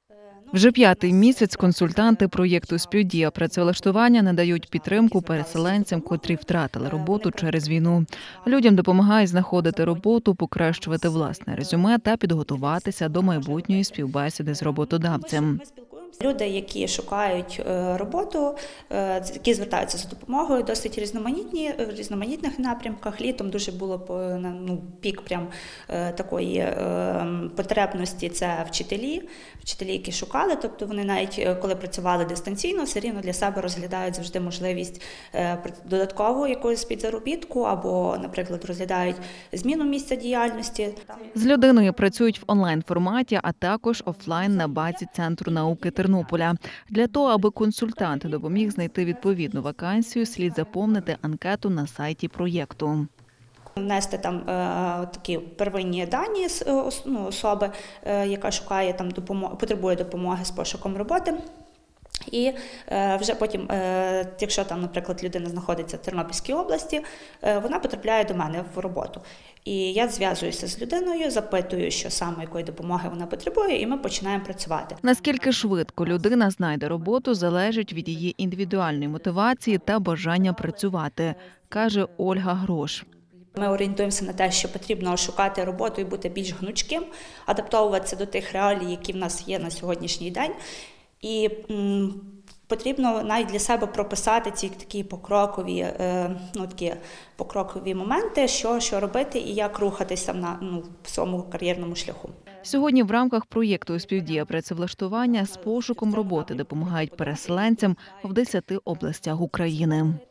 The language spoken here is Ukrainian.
Вже 5-й місяць консультанти проєкту «Співдія працевлаштування» надають підтримку переселенцям, котрі втратили роботу через війну. Людям допомагають знаходити роботу, покращувати власне резюме та підготуватися до майбутньої співбесіди з роботодавцем. Люди, які шукають роботу, які звертаються за допомогою, досить різноманітні, в різноманітних напрямках. Літом дуже було пік такої потребності – це вчителі, які шукали. Тобто вони навіть, коли працювали дистанційно, все рівно для себе розглядають завжди можливість додаткового якогось підзаробітку або, наприклад, розглядають зміну місця діяльності. З людиною працюють в онлайн-форматі, а також офлайн на базі Центру науки Тернополя. Для того, аби консультант допоміг знайти відповідну вакансію, слід заповнити анкету на сайті проєкту. Внести там такі первинні дані особи, яка шукає потребує допомоги з пошуком роботи. І вже потім, якщо там, наприклад, людина знаходиться в Тернопільській області, вона потрапляє до мене в роботу. І я зв'язуюся з людиною, запитую, що саме, якої допомоги вона потребує, і ми починаємо працювати. Наскільки швидко людина знайде роботу, залежить від її індивідуальної мотивації та бажання працювати, каже Ольга Грош. Ми орієнтуємося на те, що потрібно шукати роботу і бути більш гнучким, адаптовуватися до тих реалій, які в нас є на сьогоднішній день. І потрібно навіть для себе прописати ці такі покрокові моменти, що робити і як рухатися в своєму кар'єрному шляху. Сьогодні в рамках проєкту «Співдія працевлаштування» з пошуком роботи допомагають переселенцям в 10 областях України.